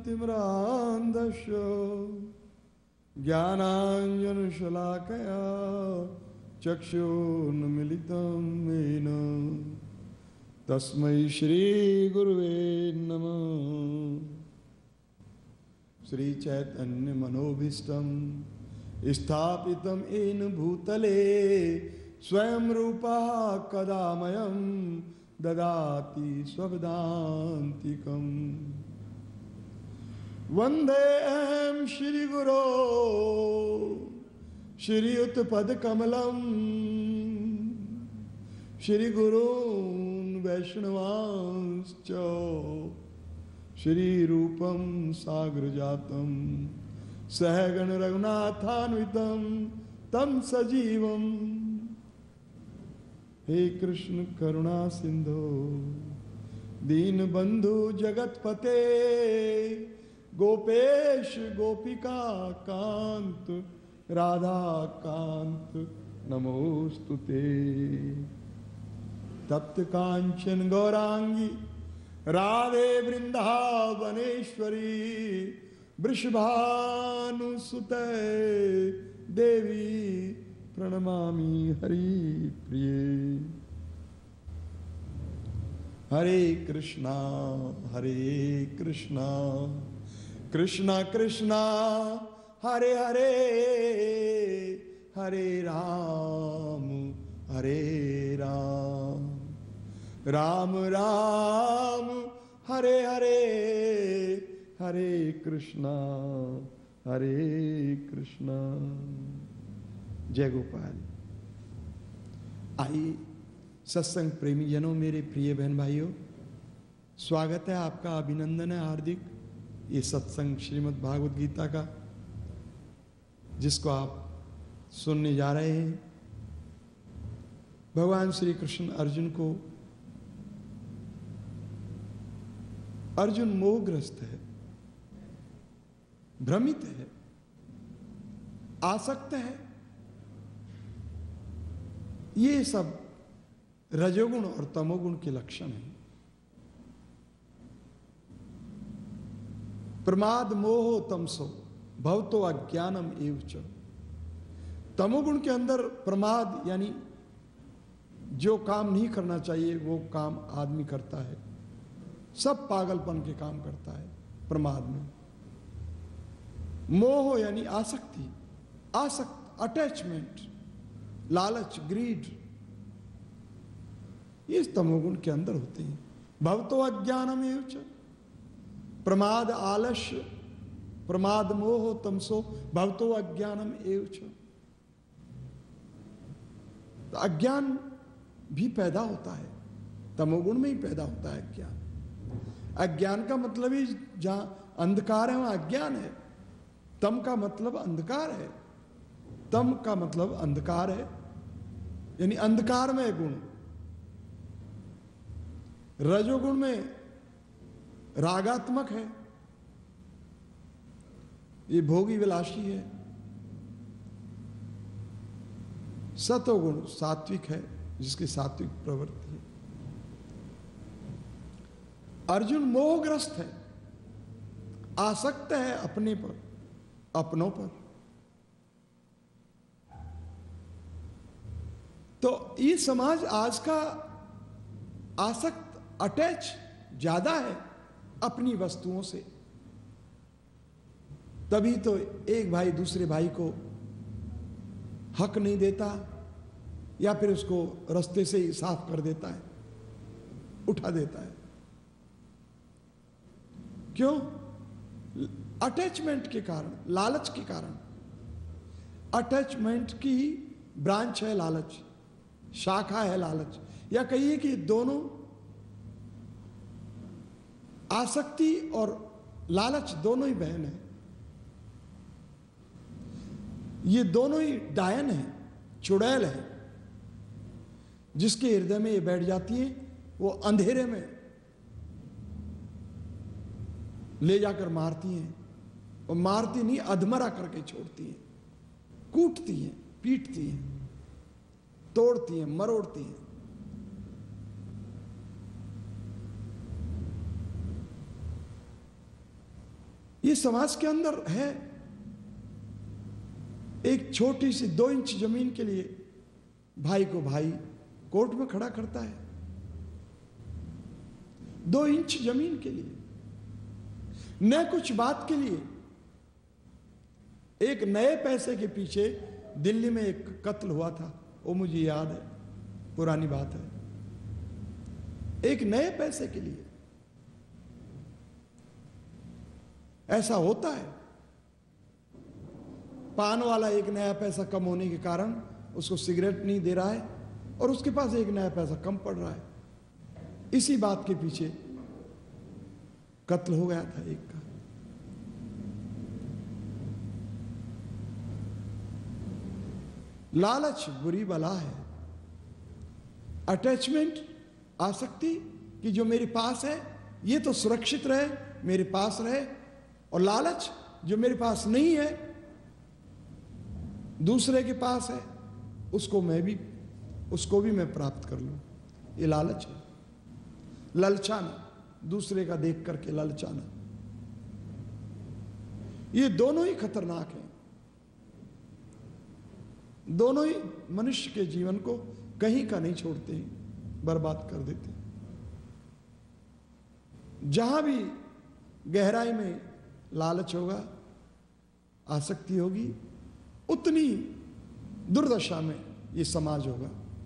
ज्ञानाञ्जनतिमिरान्धस्य ज्ञानाञ्जनशलाकया चक्षुर्मिलितं येन तस्मै श्रीगुरुवे नमः। श्रीचैतन्यमनोभीष्टं स्थापितं येन भूतले स्वयं रूपः कदा मह्यं ददाति स्वपदान्तिकम्। वन्देऽहं श्रीगुरो श्रीयुतपदकमलं श्रीगुरून् वैष्णवांश्च श्रीरूपं साग्रजातं सहगण रघुनाथान्वितं तं सजीवम्। हे कृष्ण करुणा सिंधु दीनबंधु जगतपते गोपेश गोपिका कांत राधा कांत नमोस्तुते। तप्त कांचन गौरांगी राधे वृंदावनेश्वरी वृषभानुसुते देवी प्रणमामि हरि प्रिये। हरे कृष्णा कृष्णा कृष्णा हरे हरे हरे राम राम राम हरे हरे हरे कृष्णा जय गोपाल। आइए सत्संग प्रेमी जनों, मेरे प्रिय बहन भाइयों, स्वागत है आपका, अभिनंदन है हार्दिक ये सत्संग श्रीमद् भागवत गीता का, जिसको आप सुनने जा रहे हैं। भगवान श्री कृष्ण अर्जुन मोहग्रस्त है, भ्रमित है, आसक्त है। ये सब रजोगुण और तमोगुण के लक्षण हैं। प्रमाद मोह तमसो भवतो अज्ञानम एव च। तमोगुण के अंदर प्रमाद यानी जो काम नहीं करना चाहिए वो काम आदमी करता है, सब पागलपन के काम करता है प्रमाद में। मोह यानी आसक्ति, अटैचमेंट, लालच, ग्रीड, ये तमोगुण के अंदर होते हैं। भवतो अज्ञानम एव च। प्रमाद आलस्य, प्रमाद मोह तमसो भवतो अज्ञानम एव च। तो अज्ञान भी पैदा होता है, तमोगुण में ही पैदा होता है अज्ञान। अज्ञान का मतलब ही जहां अंधकार है वहां अज्ञान है। तम का मतलब अंधकार है, तम का मतलब अंधकार है, यानी अंधकार में गुण। रजोगुण में रागात्मक है, ये भोगी विलासी है। सतोगुण सात्विक है, जिसकी सात्विक प्रवृत्ति है। अर्जुन मोहग्रस्त है, आसक्त है अपने पर, अपनों पर। तो ये समाज आज का आसक्त, अटैच ज्यादा है अपनी वस्तुओं से। तभी तो एक भाई दूसरे भाई को हक नहीं देता, या फिर उसको रास्ते से ही साफ कर देता है, उठा देता है। क्यों? अटैचमेंट के कारण, लालच के कारण। अटैचमेंट की ही ब्रांच है लालच, शाखा है लालच, या कहिए कि दोनों आसक्ति और लालच दोनों ही बहन है। ये दोनों ही डायन है, चुड़ैल है। जिसके हृदय में ये बैठ जाती है वो अंधेरे में ले जाकर मारती हैं, और मारती नहीं, अधमरा करके छोड़ती हैं, कूटती हैं, पीटती हैं, तोड़ती हैं, मरोड़ती हैं। ये समाज के अंदर है। एक छोटी सी 2 इंच जमीन के लिए भाई को भाई कोर्ट में खड़ा करता है। 2 इंच जमीन के लिए, न कुछ बात के लिए। एक नए पैसे के पीछे दिल्ली में एक कत्ल हुआ था, वो मुझे याद है, पुरानी बात है। एक नए पैसे के लिए ऐसा होता है। पान वाला एक नया पैसा कम होने के कारण उसको सिगरेट नहीं दे रहा है और उसके पास एक नया पैसा कम पड़ रहा है। इसी बात के पीछे कत्ल हो गया था एक का। लालच बुरी बला है। अटैचमेंट, आसक्ति कि जो मेरे पास है ये तो सुरक्षित रहे, मेरे पास रहे, और लालच जो मेरे पास नहीं है, दूसरे के पास है, उसको भी मैं प्राप्त कर लूं। ये लालच है। ललचाना, दूसरे का देख करके ललचाना, ये दोनों ही खतरनाक हैं। दोनों ही मनुष्य के जीवन को कहीं का नहीं छोड़ते हैं, बर्बाद कर देते हैं। जहां भी गहराई में लालच होगा, आसक्ति होगी, उतनी दुर्दशा में ये समाज होगा।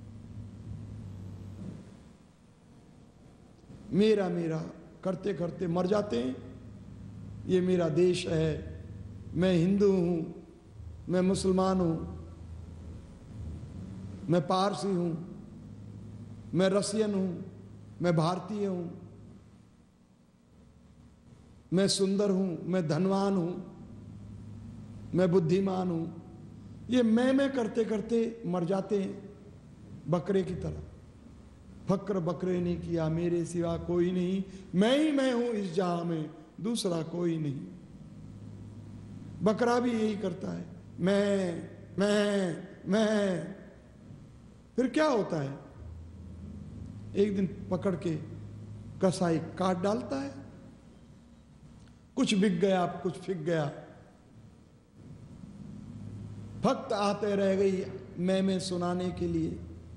मेरा मेरा करते करते मर जाते हैं। ये मेरा देश है, मैं हिंदू हूं, मैं मुसलमान हूं, मैं पारसी हूं, मैं रसियन हूं, मैं भारतीय हूं, मैं सुंदर हूं, मैं धनवान हूं, मैं बुद्धिमान हूं। ये मैं करते करते मर जाते हैं बकरे की तरह। फक्र बकरे ने किया मेरे सिवा कोई नहीं, मैं ही मैं हूं इस जहां में, दूसरा कोई नहीं। बकरा भी यही करता है, मैं। फिर क्या होता है? एक दिन पकड़ के कसाई काट डालता है। कुछ बिक गया, कुछ फिक गया। भक्त आते रह गई मैं सुनाने के लिए।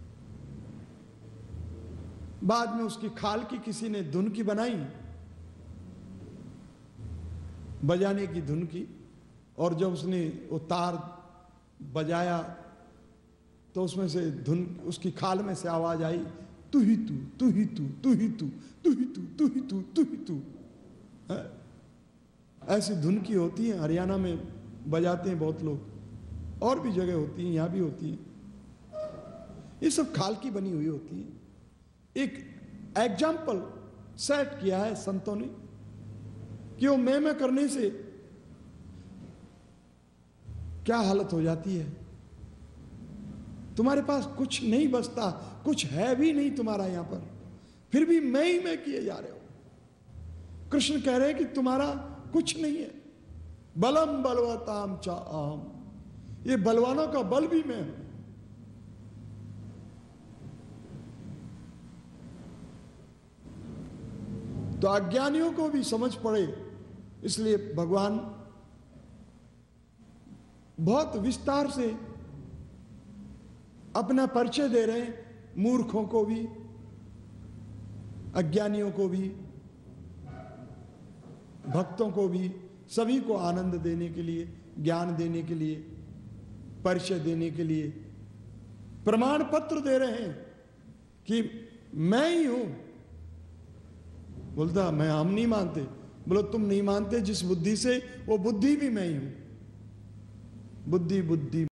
बाद में उसकी खाल की किसी ने धुन की बनाई, बजाने की धुन की, और जब उसने वो तार बजाया तो उसमें से धुन, उसकी खाल में से आवाज आई, तू ही तू, तू ही तू, तू ही तू, तू ही तू, तू ही तू, तू ही तू। ऐसी धुन की होती है, हरियाणा में बजाते हैं बहुत लोग, और भी जगह होती है, यहां भी होती है। ये सब खाल की बनी हुई होती है। एक एग्जाम्पल सेट किया है संतों ने कि वो मैं करने से क्या हालत हो जाती है। तुम्हारे पास कुछ नहीं बचता, कुछ है भी नहीं तुम्हारा यहां पर, फिर भी मैं ही मैं किए जा रहे हो। कृष्ण कह रहे हैं कि तुम्हारा कुछ नहीं है। बलम बलवताम चा आम, ये बलवानों का बल भी मैं हूं। तो अज्ञानियों को भी समझ पड़े, इसलिए भगवान बहुत विस्तार से अपना परिचय दे रहे हैं, मूर्खों को भी, अज्ञानियों को भी, भक्तों को भी, सभी को आनंद देने के लिए, ज्ञान देने के लिए, परिचय देने के लिए प्रमाण पत्र दे रहे हैं कि मैं ही हूं। बोलता मैं, हम नहीं मानते। बोलो तुम नहीं मानते जिस बुद्धि से, वो बुद्धि भी मैं ही हूं। बुद्धि बुद्धि